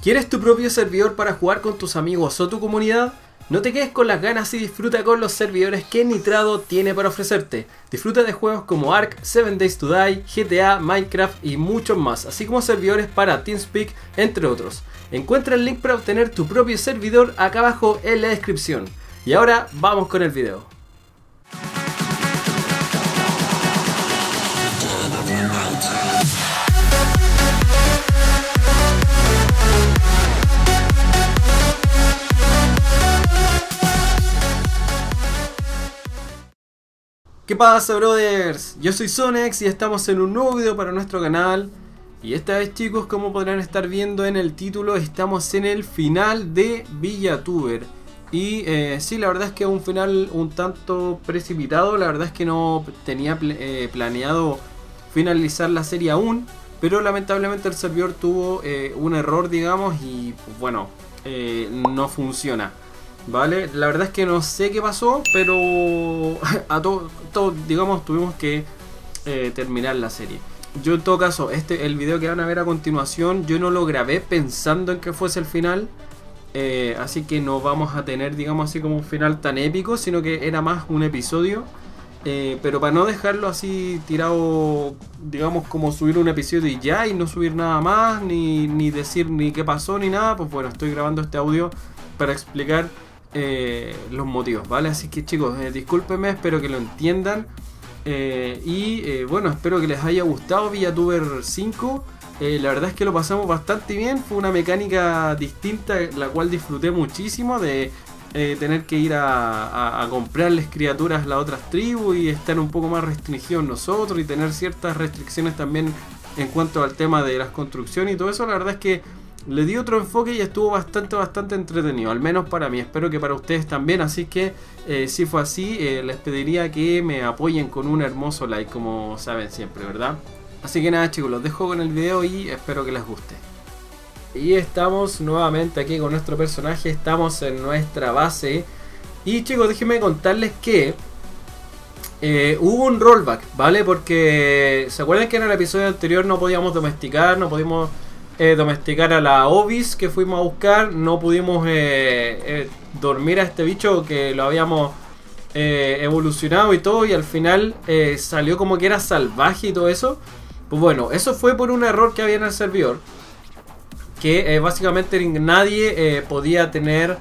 ¿Quieres tu propio servidor para jugar con tus amigos o tu comunidad? No te quedes con las ganas y disfruta con los servidores que Nitrado tiene para ofrecerte. Disfruta de juegos como Ark, 7 Days to Die, GTA, Minecraft y muchos más, así como servidores para TeamSpeak, entre otros. Encuentra el link para obtener tu propio servidor acá abajo en la descripción. Y ahora vamos con el video. ¿Qué pasa, brothers? Yo soy Zonex y estamos en un nuevo video para nuestro canal. Y esta vez, chicos, como podrán estar viendo en el título, estamos en el final de VillaTuber. Y sí, la verdad es que es un final un tanto precipitado. La verdad es que no tenía planeado finalizar la serie aún, pero lamentablemente el servidor tuvo un error, digamos, y pues, bueno, no funciona. Vale, la verdad es que no sé qué pasó, pero a todo, digamos, tuvimos que terminar la serie. Yo en todo caso, el video que van a ver a continuación, yo no lo grabé pensando en que fuese el final. Así que no vamos a tener, digamos así, como un final tan épico, sino que era más un episodio. Pero para no dejarlo así tirado, digamos, como subir un episodio y ya, y no subir nada más, ni decir ni qué pasó, ni nada, pues bueno, estoy grabando este audio para explicar los motivos, ¿vale? Así que, chicos, discúlpenme, espero que lo entiendan. Bueno, espero que les haya gustado VillaTuber 5. La verdad es que lo pasamos bastante bien. Fue una mecánica distinta, la cual disfruté muchísimo, de tener que ir a comprarles criaturas a las otras tribus y estar un poco más restringidos nosotros y tener ciertas restricciones también en cuanto al tema de las construcciones y todo eso. La verdad es que le di otro enfoque y estuvo bastante entretenido, al menos para mí. Espero que para ustedes también, así que si fue así, les pediría que me apoyen con un hermoso like, como saben siempre, ¿verdad? Así que nada, chicos, los dejo con el video y espero que les guste. Y estamos nuevamente aquí con nuestro personaje, estamos en nuestra base. Y, chicos, déjenme contarles que hubo un rollback, ¿vale? Porque ¿se acuerdan que en el episodio anterior no podíamos domesticar, no pudimos domesticar a la Obis que fuimos a buscar? No pudimos dormir a este bicho que lo habíamos evolucionado y todo, y al final salió como que era salvaje y todo eso. Pues bueno, eso fue por un error que había en el servidor, que básicamente nadie podía tener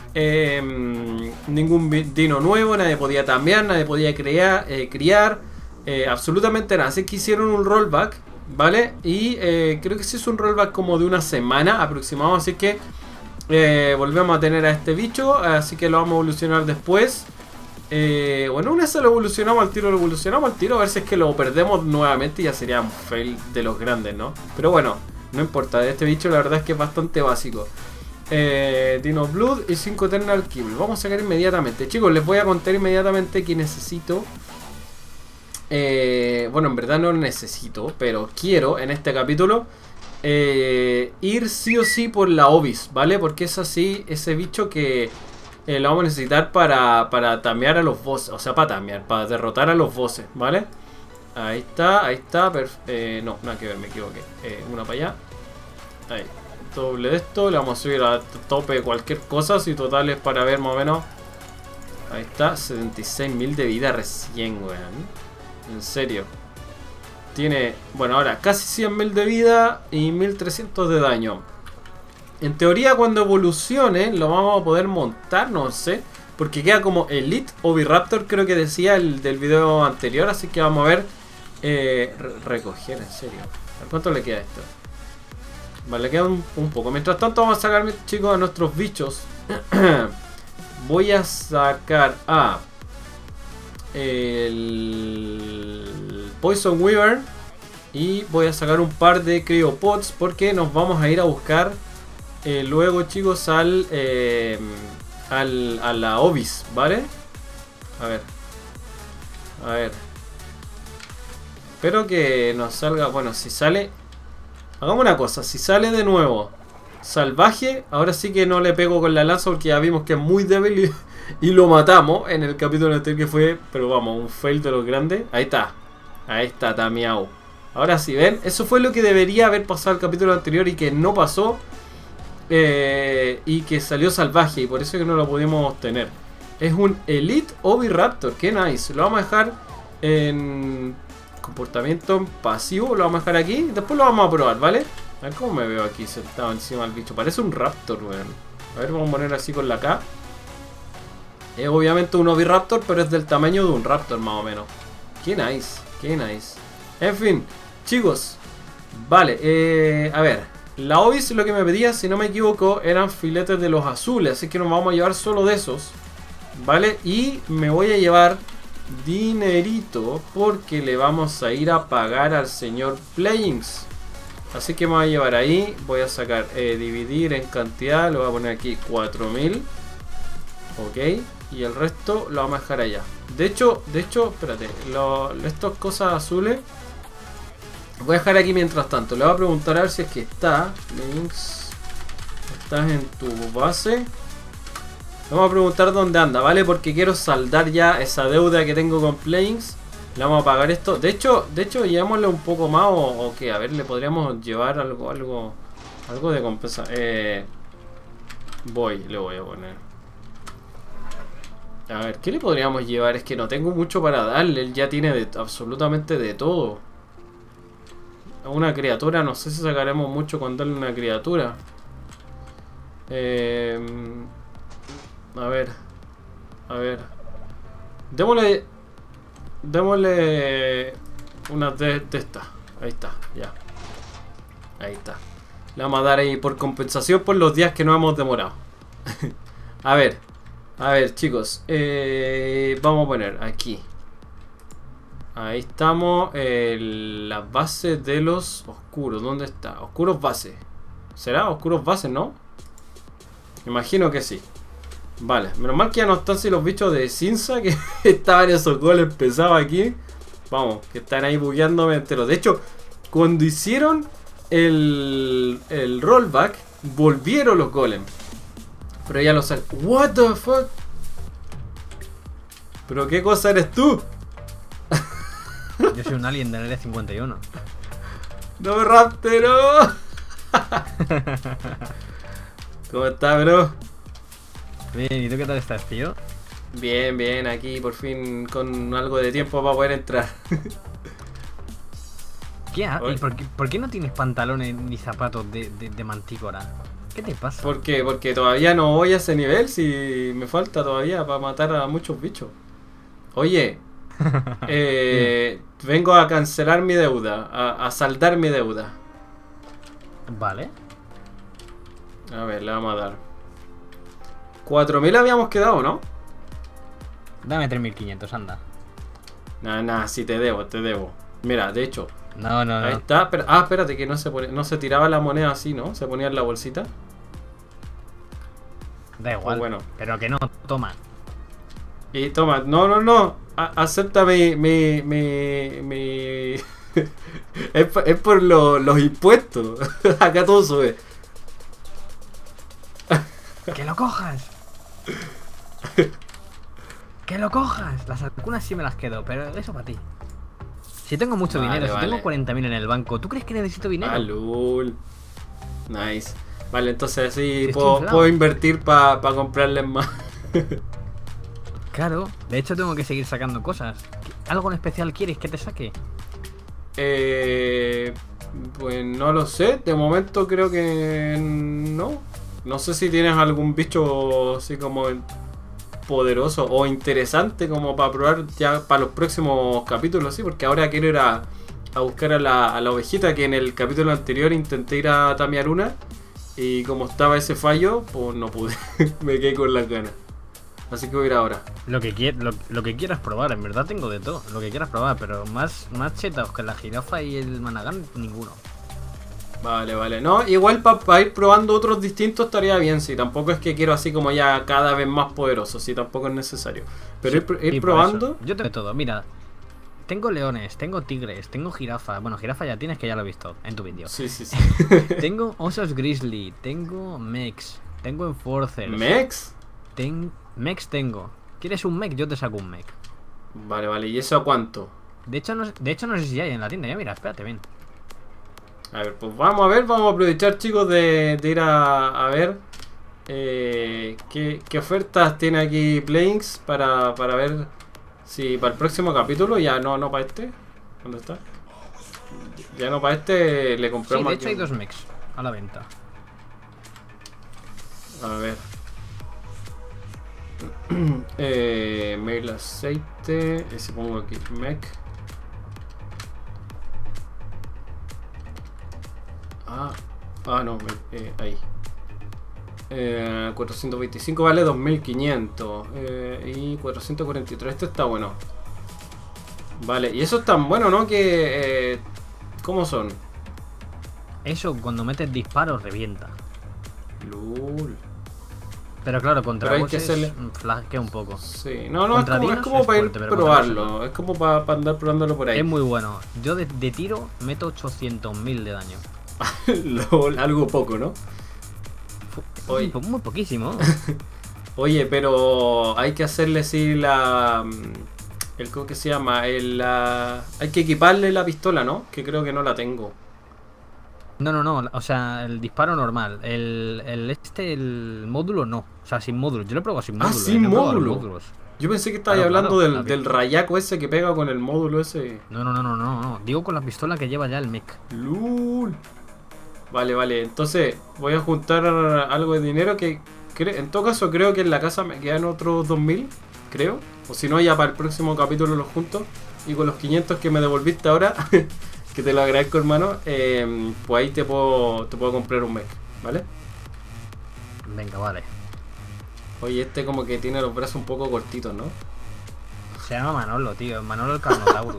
ningún dino nuevo, nadie podía cambiar, nadie podía criar absolutamente nada. Así que hicieron un rollback, ¿vale? Y creo que se hizo un rollback como de una semana aproximado. Así que volvemos a tener a este bicho, así que lo vamos a evolucionar después. Bueno, una vez lo evolucionamos al tiro, a ver si es que lo perdemos nuevamente, ya sería un fail de los grandes, ¿no? Pero bueno, no importa, este bicho la verdad es que es bastante básico. Dino Blood y 5 Eternal Kibble. Vamos a sacar inmediatamente. Chicos, les voy a contar inmediatamente que necesito. Bueno, en verdad no necesito, pero quiero en este capítulo ir sí o sí por la Obis, ¿vale? Porque es así, ese bicho que lo vamos a necesitar para tamear a los bosses. O sea, para derrotar a los bosses, ¿vale? Ahí está, no, nada que ver, me equivoqué. Una para allá. Ahí, doble de esto, le vamos a subir a tope cualquier cosa, si total es para ver más o menos. Ahí está, 76.000 de vida recién, weón. En serio. Tiene, bueno, ahora casi 100.000 de vida y 1.300 de daño. En teoría, cuando evolucione lo vamos a poder montar, no sé, porque queda como Elite Oviraptor, creo que decía el del video anterior. Así que vamos a ver. Recoger, en serio. A ver cuánto le queda esto. Vale, le queda un poco. Mientras tanto vamos a sacar, chicos, a nuestros bichos. Voy a sacar a el Poison Weaver y voy a sacar un par de Cryopods, porque nos vamos a ir a buscar luego, chicos, a la Obis, ¿vale? A ver, espero que nos salga. Bueno, si sale, hagamos una cosa, si sale de nuevo salvaje, ahora sí que no le pego con la lanza, porque ya vimos que es muy débil y lo matamos en el capítulo anterior, que fue, pero vamos, un fail de los grandes. Ahí está, tameado. Ahora sí, ¿ven? Eso fue lo que debería haber pasado el capítulo anterior y que no pasó. Y que salió salvaje y por eso que no lo pudimos obtener. Es un Elite Oviraptor, qué nice. Lo vamos a dejar en comportamiento pasivo, lo vamos a dejar aquí. Después lo vamos a probar, ¿vale? A ver cómo me veo aquí sentado encima del bicho. Parece un Raptor, weón. A ver, vamos a poner así con la K. Es obviamente un Oviraptor, pero es del tamaño de un Raptor más o menos. Qué nice, qué nice. En fin, chicos. Vale, a ver. La Ovis lo que me pedía, si no me equivoco, eran filetes de los azules. Así que nos vamos a llevar solo de esos. ¿Vale? Y me voy a llevar dinerito porque le vamos a ir a pagar al señor Playings. Así que me voy a llevar ahí. Voy a sacar dividir en cantidad. Lo voy a poner aquí 4000. Ok. Y el resto lo vamos a dejar allá. De hecho, espérate. Estas cosas azules voy a dejar aquí mientras tanto. Le voy a preguntar a ver si es que está. Links. Estás en tu base. Vamos a preguntar dónde anda, ¿vale? Porque quiero saldar ya esa deuda que tengo con Playings. Le vamos a pagar esto. De hecho, llevémosle un poco más o qué. A ver, le podríamos llevar algo de compensa. Le voy a poner. A ver, ¿qué le podríamos llevar? Es que no tengo mucho para darle. Él ya tiene absolutamente de todo. Una criatura, no sé si sacaremos mucho con darle una criatura. A ver. Démosle una de estas. Ahí está, ya. Ahí está. Le vamos a dar ahí por compensación por los días que nos hemos demorado. A ver, chicos. Vamos a poner aquí. Ahí estamos. La base de los oscuros. ¿Dónde está? Oscuros base. ¿Será oscuros base, no? Me imagino que sí. Vale, menos mal que ya no están si los bichos de Cinza que estaban esos goles pesados aquí. Vamos, que están ahí bugueándome entero. De hecho, cuando hicieron el rollback, volvieron los golems. Pero ya lo saben. What the fuck? ¿Pero qué cosa eres tú? Yo soy un alien del área 51. No, Raptero. ¿Cómo estás, bro? Bien, ¿y tú qué tal estás, tío? Bien, aquí por fin con algo de tiempo para poder entrar. ¿Qué? ¿Y por qué no tienes pantalones ni zapatos de mantícora? ¿Qué te pasa? ¿Por qué? Porque todavía no voy a ese nivel, si me falta todavía para matar a muchos bichos. Oye, vengo a cancelar mi deuda, a saldar mi deuda. Vale. A ver, le vamos a dar 4000 habíamos quedado, ¿no? Dame 3500, anda. Nah, sí te debo. Mira, de hecho. No. Ahí está. Pero, espérate, que no se tiraba la moneda así, ¿no? Se ponía en la bolsita. Da igual. Bueno. Pero que no, toma. Y toma, no. Acepta mi es por los impuestos. Acá todo sube. ¡Que lo cojas! ¡Que lo cojas! Las algunas sí me las quedo, pero eso para ti. Si tengo mucho dinero, si tengo 40.000 en el banco, ¿tú crees que necesito dinero? Lul. Nice. Vale, entonces así puedo invertir para comprarles más. Claro, de hecho tengo que seguir sacando cosas. ¿Algo en especial quieres que te saque? Pues no lo sé. De momento creo que no. No sé si tienes algún bicho así como poderoso o interesante como para probar ya para los próximos capítulos, ¿sí? Porque ahora quiero ir a buscar a la ovejita, que en el capítulo anterior intenté ir a tamear una y como estaba ese fallo, pues no pude. Me quedé con las ganas. Así que voy a ir ahora. Lo que quieras probar, en verdad tengo de todo. Lo que quieras probar, pero más chetados que la jirafa y el managán, ninguno. Vale. No, igual para ir probando otros distintos estaría bien, sí. Tampoco es que quiero así como ya cada vez más poderoso, sí, tampoco es necesario. Pero sí, ir probando. Yo tengo todo, mira. Tengo leones, tengo tigres, tengo jirafa. Bueno, jirafa ya tienes, que ya lo he visto en tu vídeo. Sí. Tengo osos grizzly, tengo mechs, tengo enforcers. ¿Mechs? Mechs tengo. ¿Quieres un mech? Yo te saco un mech. Vale. ¿Y eso a cuánto? De hecho no sé si hay en la tienda. Ya mira, espérate, ven. A ver, pues vamos a ver, vamos a aprovechar, chicos, de ir a ver qué ofertas tiene aquí Playings para ver si para el próximo capítulo, ya no para este. ¿Dónde está? Ya no para este le compramos. Sí, de hecho hay 2 mechs a la venta. A ver. Mail aceite. Ese pongo aquí. Mech. No, ahí. 425 vale 2500. Y 443. Este está bueno. Vale, y eso es tan bueno, ¿no? Que. ¿Cómo son? Eso cuando metes disparos revienta. Lul. Pero claro, contra bosses flaquea un poco. Sí, no, es como para ir probarlo. Es como para andar probándolo por ahí. Es muy bueno. Yo de tiro meto 800.000 de daño. Lol, algo poco, ¿no? Muy poquísimo. Oye, pero hay que hacerle sí ¿cómo que se llama? Hay que equiparle la pistola, ¿no? Que creo que no la tengo. No, o sea, el disparo normal. El módulo no. O sea, sin módulo. Yo lo he probado sin módulo. Sin módulo. Yo pensé que estabas hablando del rayaco ese que pega con el módulo ese. No. Digo con la pistola que lleva ya el mech. Lul. Vale. Entonces voy a juntar algo de dinero que en todo caso creo que en la casa me quedan otros 2000, creo. O si no, ya para el próximo capítulo los junto. Y con los 500 que me devolviste ahora, que te lo agradezco, hermano, pues ahí te puedo comprar un mech, ¿vale? Venga, vale. Oye, este como que tiene los brazos un poco cortitos, ¿no? Se llama Manolo, tío. Manolo el Carnotaurus.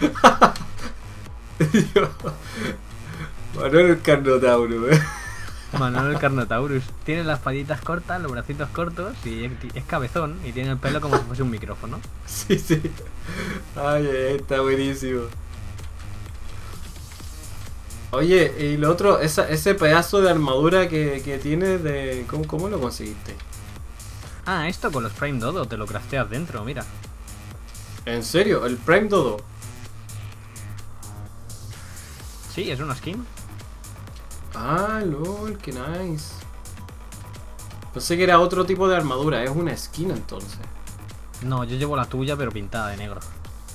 Manolo el Carnotaurus, Manolo el Carnotaurus. Tiene las patitas cortas, los bracitos cortos y es cabezón y tiene el pelo como si fuese un micrófono. Sí. Ay, está buenísimo. Oye, y lo otro, ese pedazo de armadura que tienes de... ¿Cómo lo conseguiste? Esto con los Prime Dodo te lo crafteas dentro, mira. ¿En serio? ¿El Prime Dodo? Sí, es una skin. Lol, qué nice. Pensé que era otro tipo de armadura, es una skin entonces. No, yo llevo la tuya pero pintada de negro.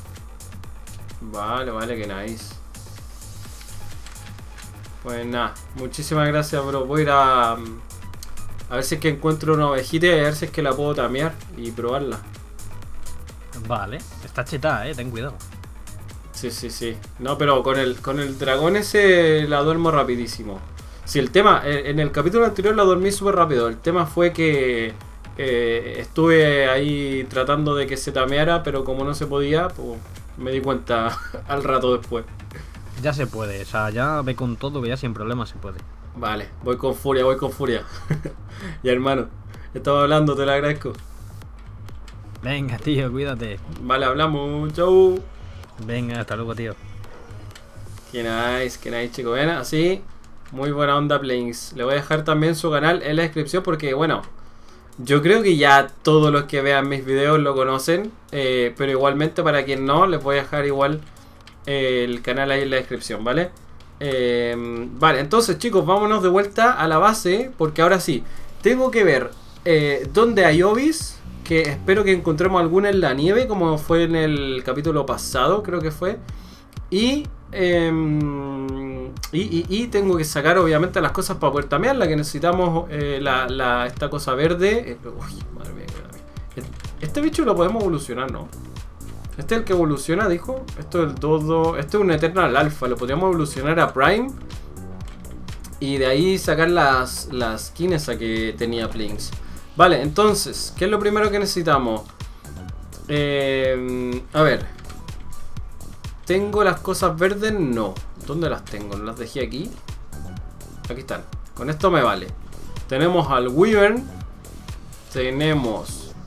Vale, qué nice. Pues nada, muchísimas gracias, bro. Voy a ir a ver si es que encuentro una ovejita y a ver si es que la puedo tamear y probarla. Vale, está chetada, ten cuidado. Sí. No, pero con el dragón ese la duermo rapidísimo. Si el tema, en el capítulo anterior la dormí súper rápido. El tema fue que estuve ahí tratando de que se tameara, pero como no se podía, pues me di cuenta al rato después. Ya se puede, o sea, ya ve con todo que ya sin problema se puede. Vale, voy con furia. Ya, hermano, estaba hablando, te lo agradezco. Venga, tío, cuídate. Vale, hablamos, chau. Venga, hasta luego, tío. Qué nice, chicos. Ven, así, muy buena onda, Playings. Le voy a dejar también su canal en la descripción porque, bueno, yo creo que ya todos los que vean mis videos lo conocen. Pero igualmente, para quien no, les voy a dejar igual el canal ahí en la descripción, ¿vale? Vale, entonces, chicos, vámonos de vuelta a la base. Porque ahora sí, tengo que ver dónde hay obis. Que espero que encontremos alguna en la nieve, como fue en el capítulo pasado, creo que fue. Y tengo que sacar obviamente las cosas para poder tamearla, que necesitamos esta cosa verde. Uy, madre mía. Este bicho lo podemos evolucionar, ¿no? Este es el que evoluciona, dijo. Esto es el Dodo. Este es un Eternal Alpha. Lo podríamos evolucionar a Prime. Y de ahí sacar las skins a que tenía Plinks. Vale, entonces, ¿qué es lo primero que necesitamos? A ver. ¿Tengo las cosas verdes? No. ¿Dónde las tengo? ¿Las dejé aquí? Aquí están. Con esto me vale. Tenemos al Wyvern. Tenemos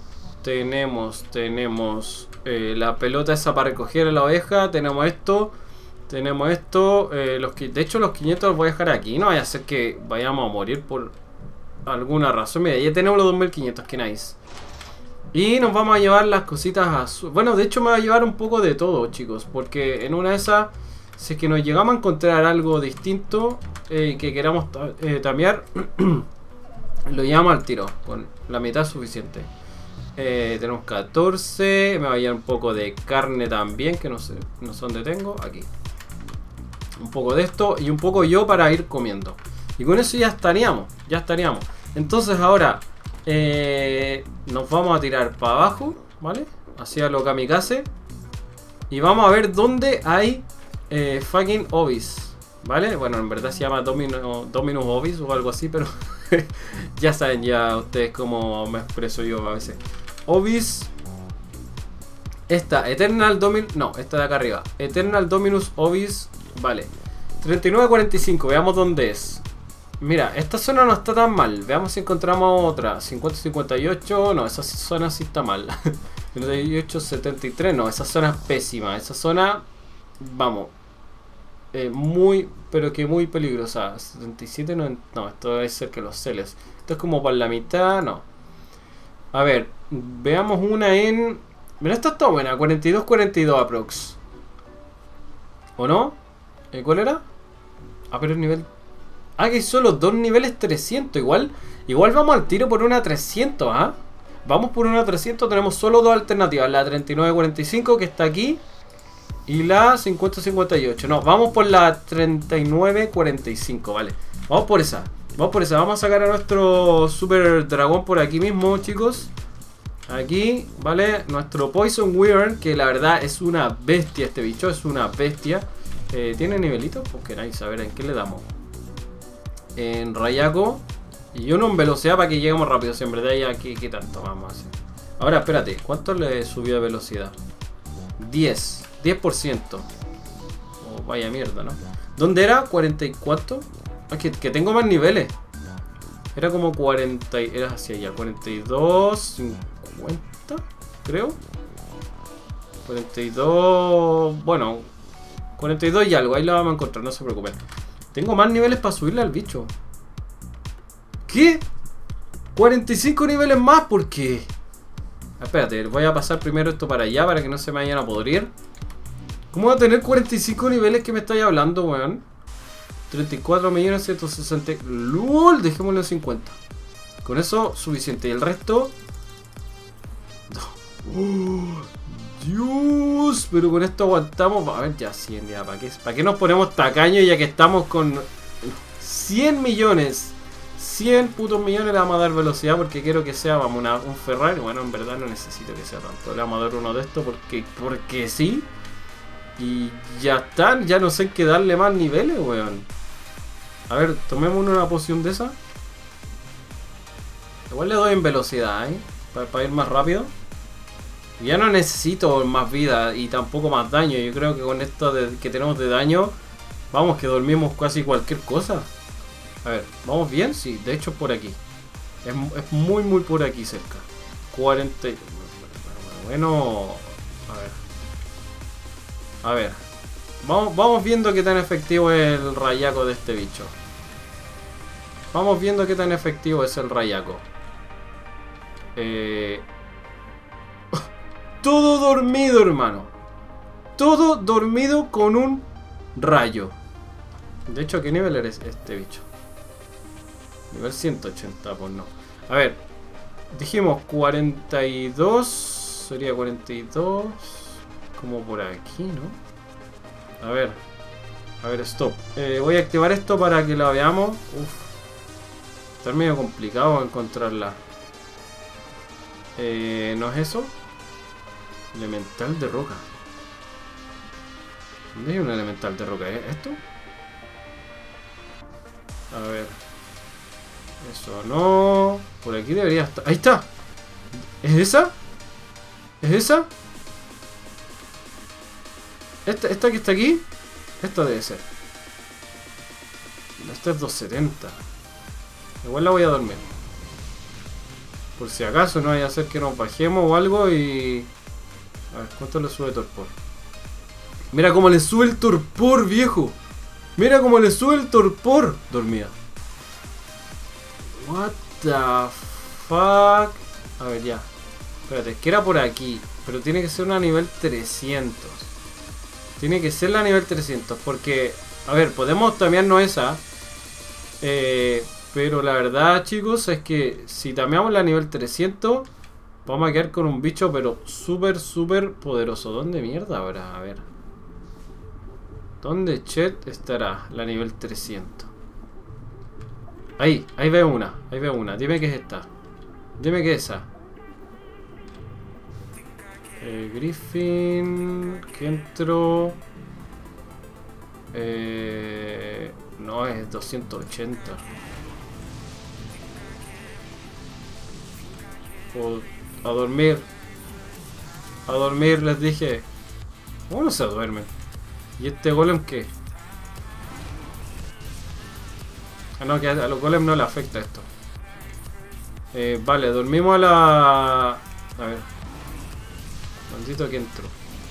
la pelota esa para recoger a la oveja. Tenemos esto. De hecho, los 500 los voy a dejar aquí. No vaya a ser que vayamos a morir por alguna razón. Mira, ya tenemos los 2500, que nice. Y nos vamos a llevar las cositas azules. Bueno, de hecho me va a llevar un poco de todo, chicos, porque en una de esas Si es que nos llegamos a encontrar algo distinto que queramos tamear, lo llevamos al tiro. Con la mitad suficiente. Tenemos 14. Me va a llevar un poco de carne también, que no sé dónde tengo. Aquí. Un poco de esto y un poco yo para ir comiendo. Y con eso ya estaríamos. Entonces ahora nos vamos a tirar para abajo, ¿vale? Hacia lo kamikaze. Y vamos a ver dónde hay fucking Obis, ¿vale? Bueno, en verdad se llama Dominus Obis o algo así, pero ya saben ya ustedes cómo me expreso yo a veces. Obis. Esta, Eternal Dominus. No, esta de acá arriba. Eternal Dominus Obis. Vale. 39.45. Veamos dónde es. Mira, esta zona no está tan mal. Veamos si encontramos otra. 50-58. No, esa zona sí está mal. 58-73. No, esa zona es pésima. Esa zona. Vamos. Muy. Pero que muy peligrosa. 77. No, esto debe ser que los celes. Esto es como para la mitad. No. A ver. Veamos una en. Mira, esta está buena. 42-42 aprox. ¿O no? ¿Cuál era? Ah, pero el nivel. Ah, que hay solo dos niveles 300. Igual vamos al tiro por una 300, ¿ah? Vamos por una 300. Tenemos solo dos alternativas. La 39.45 que está aquí. Y la 50-58. No, vamos por la 39.45, vale. Vamos por esa. Vamos a sacar a nuestro super dragón por aquí mismo, chicos. Aquí, ¿vale? Nuestro Poison Wyvern, que la verdad es una bestia este bicho. Es una bestia. ¿Tiene nivelitos? Pues queráis, a ver, ¿en qué le damos? En Rayako. Y uno en velocidad para que lleguemos rápido. Si en verdad ya, ¿qué tanto vamos a hacer? Ahora, espérate, ¿cuánto le subió de velocidad? 10%. Oh, vaya mierda, ¿no? ¿Dónde era? ¿40 y cuánto? Ah, que tengo más niveles. Era como 40. Era hacia allá. 42, 50, creo. 42. Bueno, 42 y algo. Ahí lo vamos a encontrar, no se preocupen. Tengo más niveles para subirle al bicho. ¿Qué? 45 niveles más, ¿por qué? Espérate, voy a pasar primero esto para allá para que no se me vayan a podrir. ¿Cómo va a tener 45 niveles que me estáis hablando, weón? 34.160. ¡Lol! Dejémoslo en 50. Con eso, suficiente. Y el resto. Dios, pero con esto aguantamos. A ver, ya 100, ya. ¿Para qué nos ponemos tacaños ya que estamos con 100 millones? 100 putos millones le vamos a dar velocidad porque quiero que sea, vamos, un Ferrari. Bueno, en verdad no necesito que sea tanto. Le vamos a dar uno de estos porque sí. Y ya están, ya no sé en qué darle más niveles, weón. A ver, tomemos una poción de esa. Igual le doy en velocidad, para ir más rápido. Ya no necesito más vida y tampoco más daño. Yo creo que con esto que tenemos de daño, vamos, que dormimos casi cualquier cosa. A ver, ¿vamos bien? Sí, de hecho por aquí. Es muy por aquí cerca. 40. Bueno, a ver. Vamos viendo qué tan efectivo es el Rayako de este bicho. Vamos viendo qué tan efectivo es el Rayako. Todo dormido, hermano. Todo dormido con un rayo. De hecho, ¿qué nivel eres este bicho? Nivel 180, pues no. A ver, dijimos 42. Sería 42. Como por aquí, ¿no? A ver, stop. Voy a activar esto para que la veamos. Uf. Está medio complicado encontrarla. ¿No es eso? Elemental de roca. ¿Dónde hay un elemental de roca? ¿Esto? A ver. Eso no. Por aquí debería estar. ¡Ahí está! ¿Es esa? ¿Es esa? ¿Esta que está aquí? Esta debe ser. Esta es 270. Igual la voy a dormir. Por si acaso no vaya a ser que nos bajemos o algo y... A ver, ¿cuánto le sube torpor? Mira cómo le sube el torpor, viejo. Mira cómo le sube el torpor. Dormida. What the fuck. A ver, ya. Espérate, es que era por aquí. Pero tiene que ser una nivel 300. Tiene que ser la nivel 300. Porque, a ver, podemos tamearnos esa. Pero la verdad, chicos, es que si tameamos la nivel 300, vamos a quedar con un bicho, pero súper, súper poderoso. ¿Dónde mierda habrá? A ver. ¿Dónde chet estará la nivel 300? Ahí veo una. Ahí veo una. Dime qué es esta. Dime qué es esa. Griffin. ¿Qué entró? No, es 280. A dormir. A dormir, les dije. ¿Cómo no se duermen? ¿Y este golem qué? Ah, no, que a los golems no le afecta esto. Vale, dormimos a la... A ver. Maldito que entró.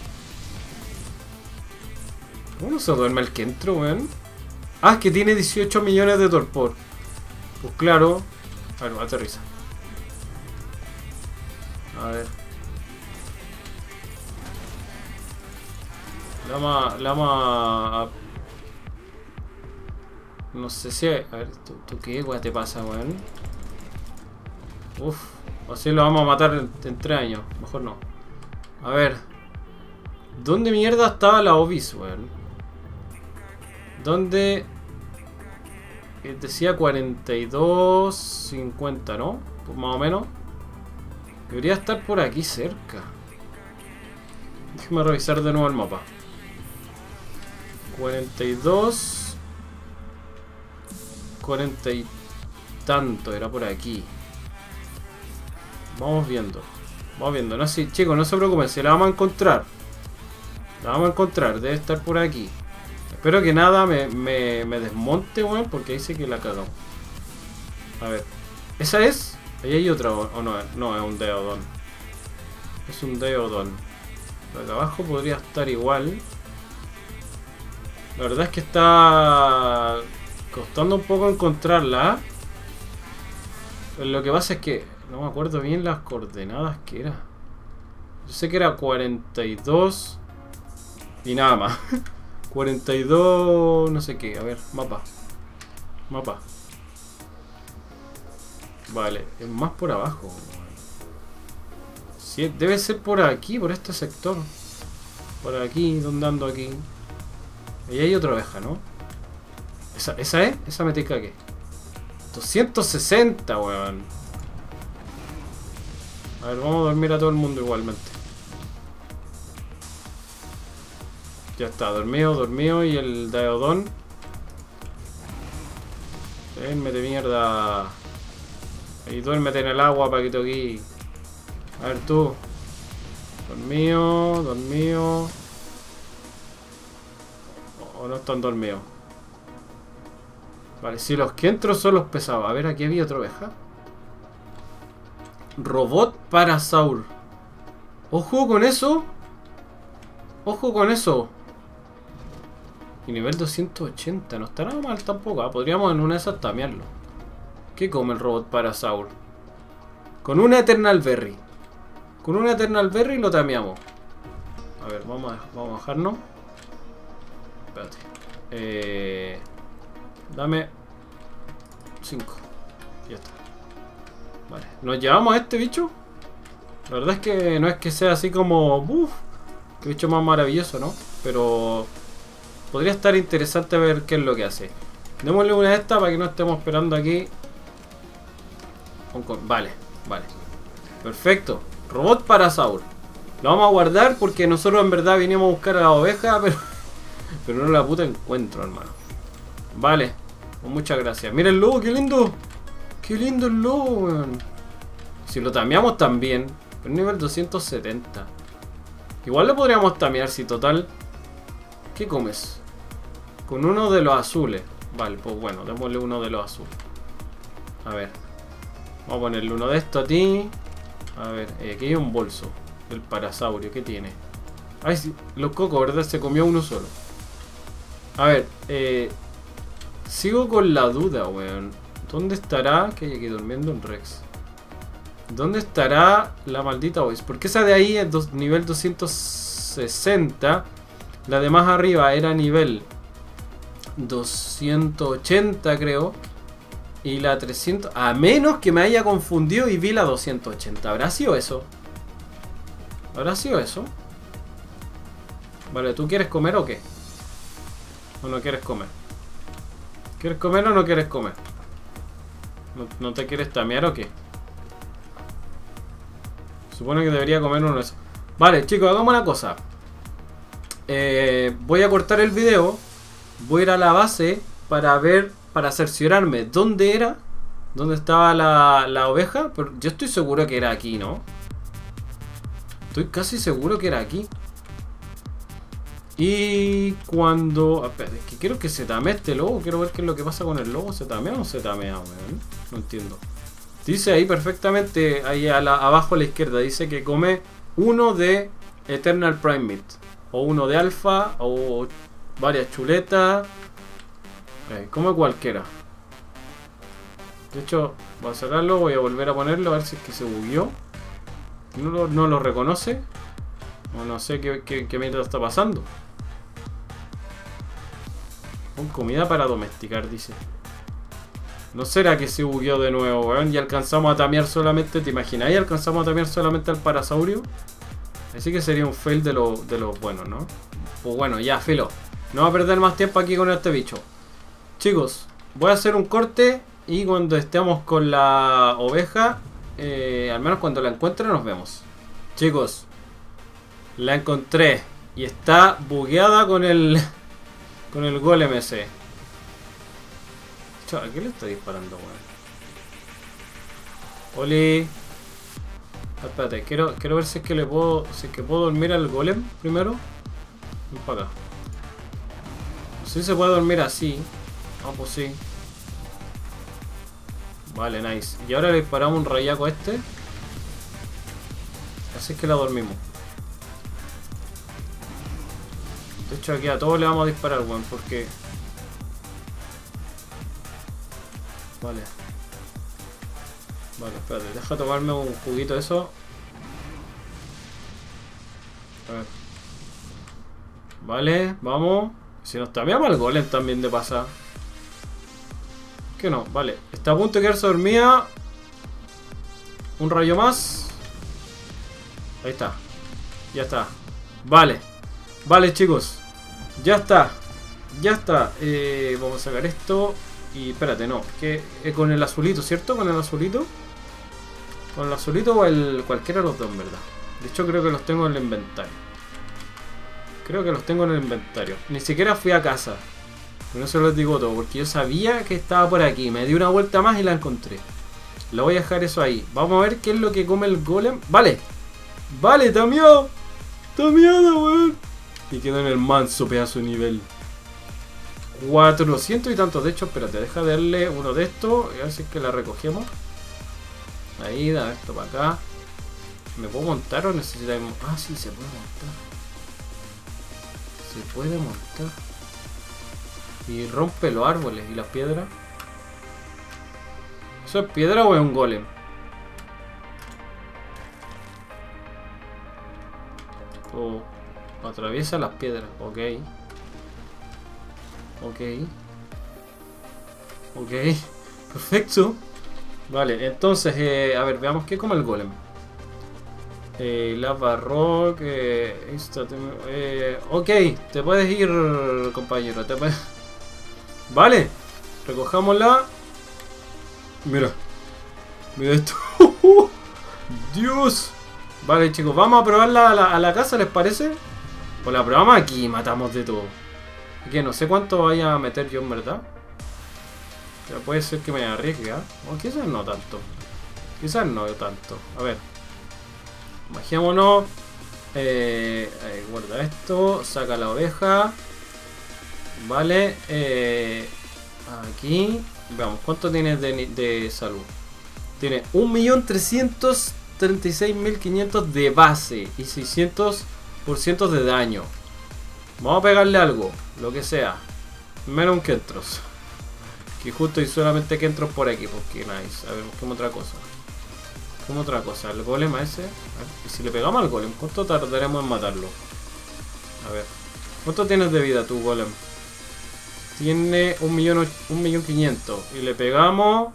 ¿Cómo no se duerme el que entró, weón? Ah, es que tiene 18 millones de torpor. Pues claro. A ver, aterriza. A ver. La vamos a... No sé si... A ver, ¿tú qué weón te pasa, weón? Uf. O si lo vamos a matar en 3 años. Mejor no. A ver. ¿Dónde mierda estaba la Obis, weón? ¿Dónde? Decía 42.50, ¿no? Pues más o menos. Debería estar por aquí cerca. Déjame revisar de nuevo el mapa. 42... 40 y tanto, era por aquí. Vamos viendo. Vamos viendo. No, sí, chicos, no se preocupen, si la vamos a encontrar. La vamos a encontrar, debe estar por aquí. Espero que nada me desmonte, weón, porque dice que la cagamos. A ver. ¿Esa es? Ahí hay otra, o no, no, es un Deodon. Es un Deodon. Pero acá abajo podría estar igual. La verdad es que está costando un poco encontrarla. Pero lo que pasa es que no me acuerdo bien las coordenadas que era. Yo sé que era 42 y nada más. 42 no sé qué. A ver, mapa. Mapa. Vale, es más por abajo. Sí, debe ser por aquí, por este sector. Por aquí, donde ando aquí. Ahí hay otra oveja, ¿no? ¿Esa es? Esa me tica que 260, weón. A ver, vamos a dormir a todo el mundo igualmente. Ya está, dormido y el Daeodon. Mete mierda. Y duérmete en el agua, paquito aquí. A ver tú. Dormido. O no están dormidos. Vale, si los que entro son los pesados. A ver, aquí había otra oveja. Robot Parasaur. Ojo con eso. Ojo con eso. Y nivel 280. No estará mal tampoco, ¿eh? Podríamos en una de esas tamearlo. ¿Qué come el robot Parasaur? Con una Eternal Berry. Con una Eternal Berry lo tameamos. A ver, vamos a bajarnos. Espérate. Dame 5. Ya está. Vale. ¿Nos llevamos a este bicho? La verdad es que no es que sea así como... Uff, qué bicho más maravilloso, ¿no? Pero podría estar interesante ver qué es lo que hace. Démosle una de estas para que no estemos esperando aquí. Vale. Perfecto. Robot Parasaur. Lo vamos a guardar porque nosotros en verdad vinimos a buscar a la oveja, pero no la puta encuentro, hermano. Vale. Pues muchas gracias. Mira el lobo, qué lindo. Qué lindo el lobo, weón. Si lo tameamos también. Pero nivel 270. Igual lo podríamos tamear si total. ¿Qué comes? Con uno de los azules. Vale, pues bueno, démosle uno de los azules. A ver. Vamos a ponerle uno de estos a ti. A ver, aquí hay un bolso. El parasaurio, ¿qué tiene? Ay, sí, los cocos, ¿verdad? Se comió uno solo. A ver, sigo con la duda, weón. ¿Dónde estará? Que hay aquí durmiendo un Rex. ¿Dónde estará la maldita Voice? Porque esa de ahí es nivel 260. La de más arriba era nivel 280 creo. Y la 300... A menos que me haya confundido y vi la 280. ¿Habrá sido eso? ¿Habrá sido eso? Vale, ¿tú quieres comer o qué? ¿O no quieres comer? ¿Quieres comer o no quieres comer? ¿No te quieres tamear o qué? Supone que debería comer uno de esos. Vale, chicos, hagamos una cosa. Voy a cortar el video. Voy a ir a la base para ver, para cerciorarme dónde era, dónde estaba la oveja. Pero yo estoy seguro que era aquí, ¿no? Estoy casi seguro que era aquí. Y cuando... Espera, es que quiero que se tamee este lobo. Quiero ver qué es lo que pasa con el lobo. ¿Se tamea o no se tamea, weón? No entiendo. Dice ahí perfectamente, ahí abajo a la izquierda, dice que come uno de Eternal Prime Meat. O uno de alfa, o varias chuletas. Come cualquiera. De hecho, voy a sacarlo, voy a volver a ponerlo, a ver si es que se bugueó. No lo reconoce. O no sé qué mierda está pasando. Con comida para domesticar, dice. ¿No será que se bugueó de nuevo, weón? Y alcanzamos a tamear solamente, ¿te imagináis? Alcanzamos a tamear solamente al parasaurio. Así que sería un fail de los buenos, ¿no? Pues bueno, ya, filo. No voy a perder más tiempo aquí con este bicho. Chicos, voy a hacer un corte. Y cuando estemos con la oveja, al menos cuando la encuentre, nos vemos. Chicos, la encontré. Y está bugueada con el golem ese. ¿A qué le está disparando, weón? Oli. Espérate, quiero ver si es que puedo dormir al golem primero. Ven para acá. Si se puede dormir así. Ah, pues sí. Vale, nice. Y ahora le disparamos un rayaco a este. Así es que la dormimos. De hecho, aquí a todos le vamos a disparar, weón, porque... Vale. Vale, espérate, deja tomarme un juguito de eso. A ver. Vale, vamos. Si nos tameamos al golem también de pasar. ¿Qué no? Vale, está a punto de quedarse dormida. Un rayo más. Ahí está. Ya está. Vale. Vale, chicos. Ya está. Ya está. Vamos a sacar esto. Y espérate, no. Que con el azulito, ¿cierto? Con el azulito. Con el azulito o el cualquiera de los dos, en verdad. De hecho, creo que los tengo en el inventario. Creo que los tengo en el inventario. Ni siquiera fui a casa. No se los digo todo, porque yo sabía que estaba por aquí. Me di una vuelta más y la encontré. La voy a dejar eso ahí. Vamos a ver qué es lo que come el golem. ¡Vale! ¡Vale! ¡Tameado! ¡Tameado, weón! Y quedó en el manso pedazo de nivel. 400 y tantos. De hecho, espérate, deja de darle uno de estos. Y a ver si es que la recogemos. Ahí, da esto para acá. ¿Me puedo montar o necesitamos...? Ah, sí, se puede montar. Se puede montar. Y rompe los árboles y las piedras. ¿Eso es piedra o es un golem? O atraviesa las piedras. Ok. Ok. Ok. Perfecto. Vale, entonces, a ver, veamos qué come el golem. Lava rock. Ok, te puedes ir, compañero. Vale, recojámosla. Mira. Mira esto. Dios. Vale, chicos, vamos a probarla a la casa, ¿les parece? Pues la probamos aquí y matamos de todo. Que no sé cuánto vaya a meter yo en verdad. Ya puede ser que me arriesgue, ¿eh? O quizás no tanto. Quizás no tanto. A ver. Bajémonos. Guarda esto. Saca la oveja. Vale. Aquí. Veamos, ¿cuánto tiene de salud? Tiene 1.336.500 de base y 600% de daño. Vamos a pegarle algo, lo que sea. Menos un Kentros. Que justo hay solamente Kentros por aquí, porque nice. A ver, busquemos otra cosa. Busquemos otra cosa. El golem ese. A ver, y si le pegamos al golem, ¿cuánto tardaremos en matarlo? A ver. ¿Cuánto tienes de vida tú, golem? Tiene 1.500.000. Y le pegamos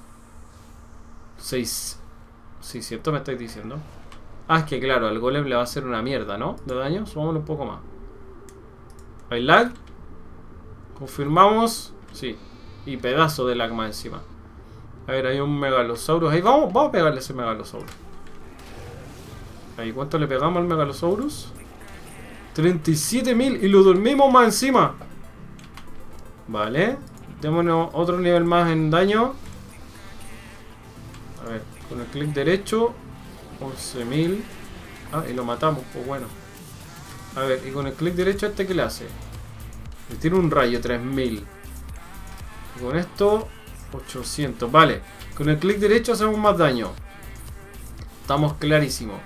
600 me estáis diciendo. Ah, es que claro, al golem le va a hacer una mierda, ¿no? De daño, subámoslo un poco más. ¿Hay lag? Confirmamos. Sí. Y pedazo de lag más encima. A ver, hay un megalosaurus. Ahí vamos a pegarle a ese megalosaurus. Ahí, ¿cuánto le pegamos al megalosaurus? 37.000 y lo dormimos más encima. Vale. Démonos otro nivel más en daño. A ver, con el clic derecho 11.000. Ah, y lo matamos, pues bueno. A ver, y con el clic derecho ¿este qué le hace? Le tira un rayo, 3.000. Y con esto 800, vale. Con el clic derecho hacemos más daño. Estamos clarísimos.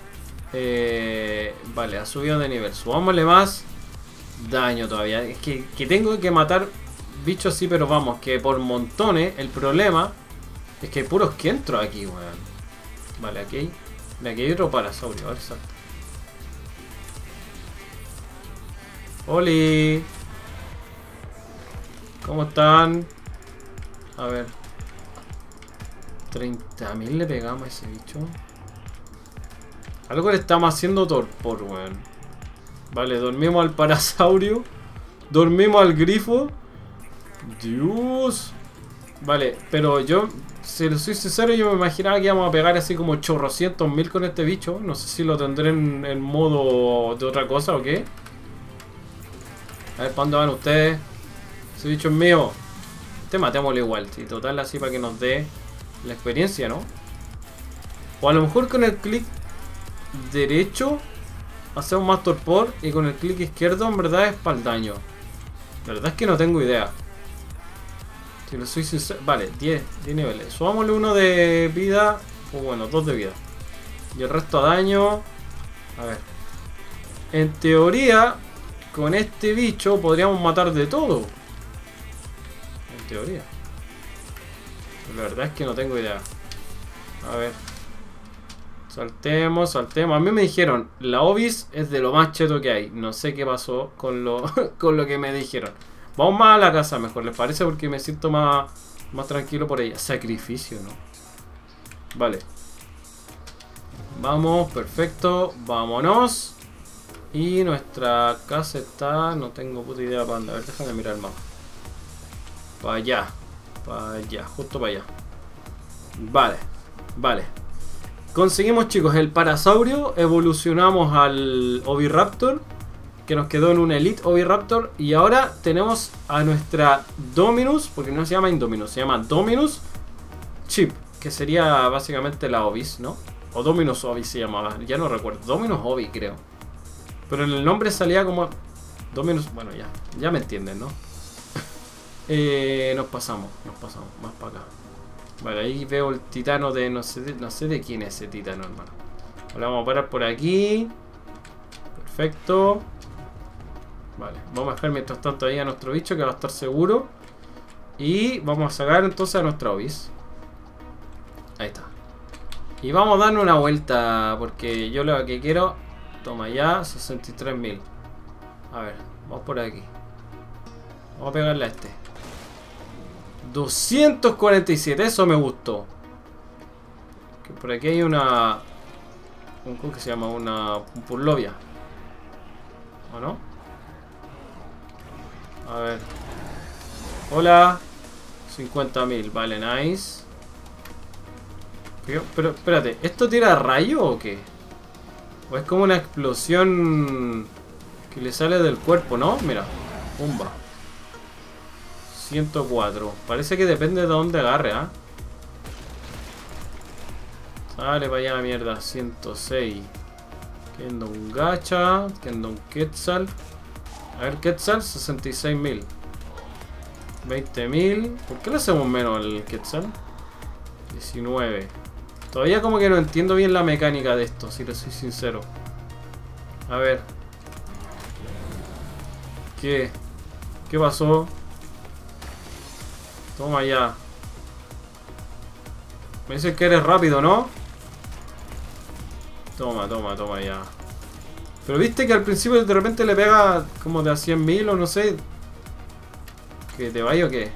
Vale, ha subido de nivel. Subámosle más daño todavía. Es que tengo que matar bichos así, pero vamos, que por montones. El problema es que hay puros que entro aquí, weón. Vale, aquí hay otro parasaurio. A ver, salta. ¡Holi! ¿Cómo están? A ver. 30.000 le pegamos a ese bicho. Algo le estamos haciendo torpor, weón. Vale, dormimos al parasaurio. Dormimos al grifo. Dios. Vale, pero yo, si soy sincero, yo me imaginaba que íbamos a pegar así como 800.000 con este bicho. No sé si lo tendré en modo de otra cosa o qué. A ver, ¿para dónde van ustedes? Ese bicho es mío. Matémoslo igual, sí, total, así para que nos dé la experiencia, ¿no? O a lo mejor con el clic derecho hacemos más torpor y con el clic izquierdo en verdad es para el daño. La verdad es que no tengo idea. Si lo soy sincero. Vale, 10 niveles. Subámosle uno de vida. O bueno, 2 de vida. Y el resto a daño. A ver. En teoría, con este bicho podríamos matar de todo. En teoría. Pero la verdad es que no tengo idea. A ver. Saltemos. A mí me dijeron, la Obis es de lo más cheto que hay. No sé qué pasó con lo, con lo que me dijeron. Vamos más a la casa mejor, ¿les parece? Porque me siento más tranquilo por ella. Sacrificio, ¿no? Vale. Vamos, perfecto. Vámonos. Y nuestra casa está... No tengo puta idea para dónde. A ver, déjame mirar el mapa. Para allá. Justo para allá. Vale. Conseguimos, chicos, el parasaurio. Evolucionamos al Oviraptor, que nos quedó en un Elite Oviraptor. Y ahora tenemos a nuestra Dominus, porque no se llama Indominus, se llama Dominus Chip, que sería básicamente la Obis, ¿no? O Dominus Obis se llamaba, ya no recuerdo. Dominus Obis, creo. Pero en el nombre salía como Dominus, bueno, ya me entienden, ¿no? Nos pasamos más para acá. Vale, ahí veo el titano de... No sé de quién es ese titano, hermano. Ahora vamos a parar por aquí. Perfecto. Vale, vamos a dejar mientras tanto ahí a nuestro bicho, que va a estar seguro. Y vamos a sacar entonces a nuestra Obis. Ahí está. Y vamos a darle una vuelta, porque yo lo que quiero... Toma ya, 63.000. A ver, vamos por aquí. Vamos a pegarle a este. 247, eso me gustó. Que por aquí hay una... ¿Cómo que se llama? Un Purlovia. ¿O no? A ver. Hola. 50.000, vale, nice. Pero espérate, ¿esto tira rayo o qué? O es como una explosión que le sale del cuerpo, ¿no? Mira, pumba. 104. Parece que depende de dónde agarre, ¿ah? Sale para allá, mierda. 106. Kendon Gacha. Kendon Quetzal. A ver, Quetzal, 66.000. 20.000. ¿Por qué le hacemos menos al Quetzal? 19. Todavía como que no entiendo bien la mecánica de esto, si le soy sincero. A ver. ¿Qué pasó? Toma ya. Me dicen que eres rápido, ¿no? Toma ya. Pero viste que al principio de repente le pega como de a 100.000 o no sé. ¿Que te vaya o qué?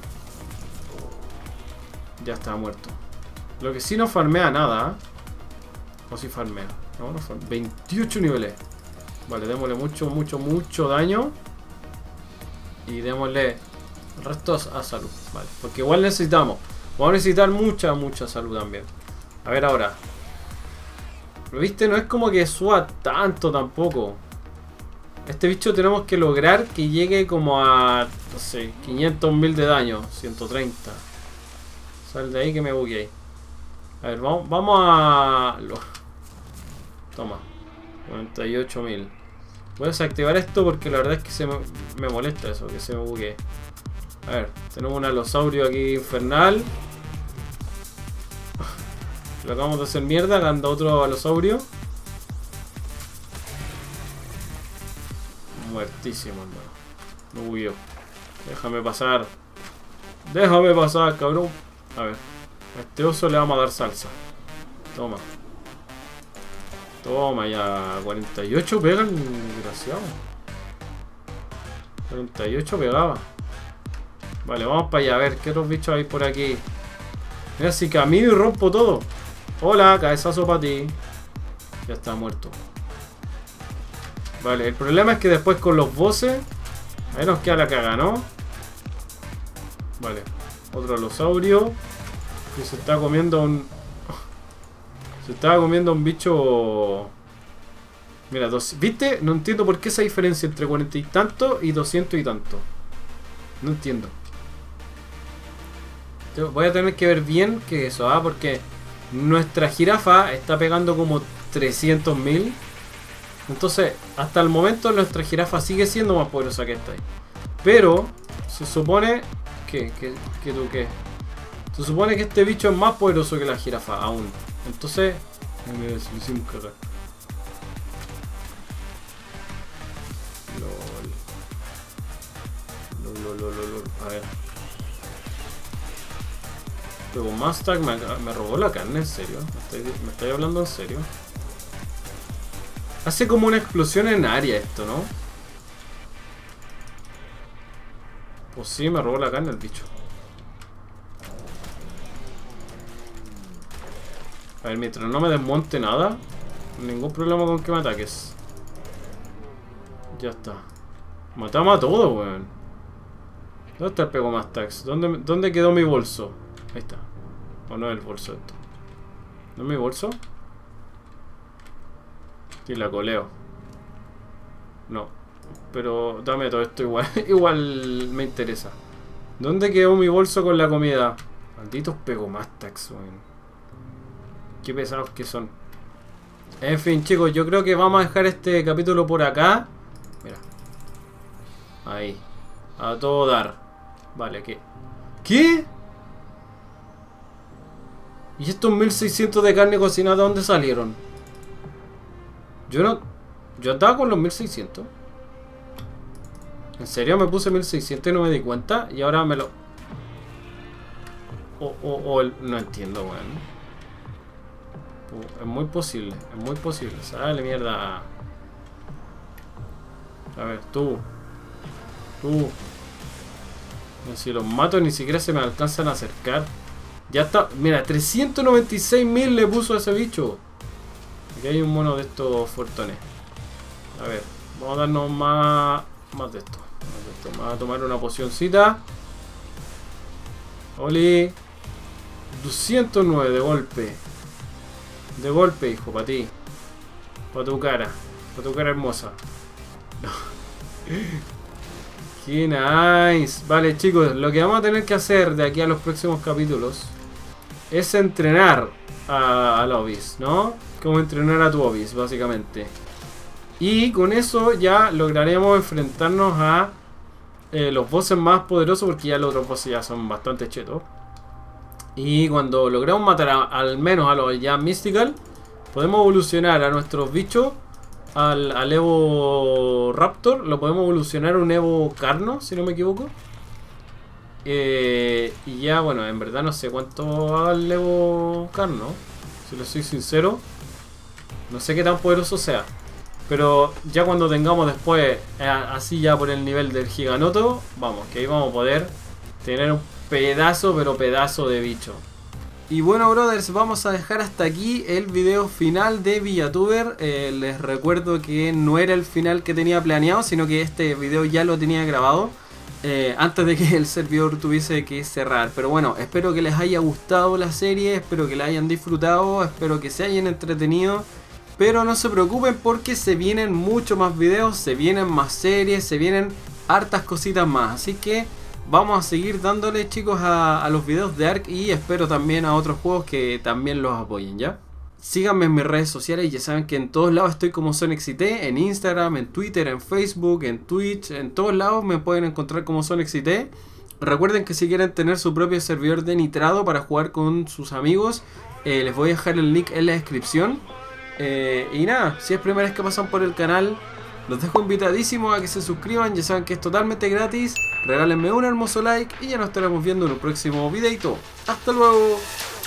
Ya está muerto. Lo que sí no farmea nada, ¿eh? O si farmea. No, no farmea. 28 niveles. Vale, démosle mucho daño. Y démosle restos a salud. Vale, porque igual necesitamos. Vamos a necesitar mucha salud también. A ver ahora. ¿Lo viste? No es como que suba tanto tampoco. Este bicho tenemos que lograr que llegue como a, no sé, 500.000 de daño. 130. Sal de ahí que me bugueé. A ver, vamos a... Toma. 98.000. Voy a desactivar esto porque la verdad es que me molesta eso, que se me buguee. A ver, tenemos un alosaurio aquí infernal. Lo acabamos de hacer mierda, acá anda otro alosaurio. Muertísimo, hermano. No bugueó. Déjame pasar. Déjame pasar, cabrón. A ver. A este oso le vamos a dar salsa. Toma. Toma ya. 48 pegan, desgraciado. 48 pegaba. Vale, vamos para allá. A ver, ¿qué otros bichos hay por aquí? Mira, si camino y rompo todo. Hola, cabezazo para ti. Ya está muerto. Vale, el problema es que después con los bosses ahí nos queda la caga, ¿no? Vale, otro alosaurio que se está comiendo un... Se estaba comiendo un bicho... Mira, ¿viste? No entiendo por qué esa diferencia entre 40 y tanto y 200 y tanto. No entiendo. Voy a tener que ver bien que eso, ¿ah? Porque nuestra jirafa está pegando como 300.000. Entonces, hasta el momento nuestra jirafa sigue siendo más poderosa que esta. Pero, se supone que tú qué. Se supone que este bicho es más poderoso que la jirafa aún. Entonces, me hicimos cagar. LOL. A ver. Pero Mustang me robó la carne, ¿en serio? ¿Me estáis hablando en serio? Hace como una explosión en área esto, ¿no? Pues sí, me robó la carne el bicho. A ver, mientras no me desmonte nada, ningún problema con que me ataques. Ya está. Matamos a todo, weón. ¿Dónde está el Pegomastax? ¿Dónde quedó mi bolso? Ahí está. O no es el bolso esto. ¿No es mi bolso? Sí, la coleo. No. Pero dame todo esto igual. Igual me interesa. ¿Dónde quedó mi bolso con la comida? Malditos Pegomastax, weón. Qué pesados que son. En fin, chicos, yo creo que vamos a dejar este capítulo por acá. Mira. Ahí. A todo dar. Vale, ¿qué? ¿Qué? ¿Y estos 1600 de carne cocinada de dónde salieron? Yo no... Yo andaba con los 1600. ¿En serio me puse 1600 y no me di cuenta? Y ahora me lo... No entiendo, weón. Es muy posible, es muy posible. Sale mierda. A ver, tú. Si los mato ni siquiera se me alcanzan a acercar. Ya está, mira, 396.000 le puso a ese bicho. Aquí hay un mono de estos fortones. A ver, vamos a darnos más de esto. Vamos a tomar una pocioncita. Oli. 209 de golpe. De golpe, hijo, para ti. Para tu cara. Para tu cara hermosa. Qué nice. Vale, chicos, lo que vamos a tener que hacer de aquí a los próximos capítulos es entrenar al Obis, ¿no? Como entrenar a tu Obis, básicamente. Y con eso ya lograremos enfrentarnos a los bosses más poderosos, porque ya los otros bosses ya son bastante chetos. Y cuando logremos matar al menos a los ya Mystical, podemos evolucionar a nuestros bichos al Evo Raptor. Lo podemos evolucionar a un Evo Carno, si no me equivoco. Y ya, bueno, en verdad no sé cuánto haga el Evo Carno, si le soy sincero. No sé qué tan poderoso sea. Pero ya cuando tengamos después, así ya por el nivel del Giganoto, vamos, que ahí vamos a poder tener un pedazo, pero pedazo de bicho. Y bueno, brothers, vamos a dejar hasta aquí el video final de VillaTuber. Les recuerdo que no era el final que tenía planeado, sino que este video ya lo tenía grabado antes de que el servidor tuviese que cerrar. Pero bueno, espero que les haya gustado la serie, espero que la hayan disfrutado, espero que se hayan entretenido. Pero no se preocupen porque se vienen muchos más videos, se vienen más series, se vienen hartas cositas más. Así que vamos a seguir dándole, chicos, a los videos de Ark y espero también a otros juegos que también los apoyen, ¿ya? Síganme en mis redes sociales, ya saben que en todos lados estoy como SonexIT, en Instagram, en Twitter, en Facebook, en Twitch, en todos lados me pueden encontrar como SonexIT. Recuerden que si quieren tener su propio servidor de nitrado para jugar con sus amigos, les voy a dejar el link en la descripción. Y nada, si es primera vez que pasan por el canal, los dejo invitadísimos a que se suscriban, ya saben que es totalmente gratis. Regálenme un hermoso like y ya nos estaremos viendo en un próximo videito. ¡Hasta luego!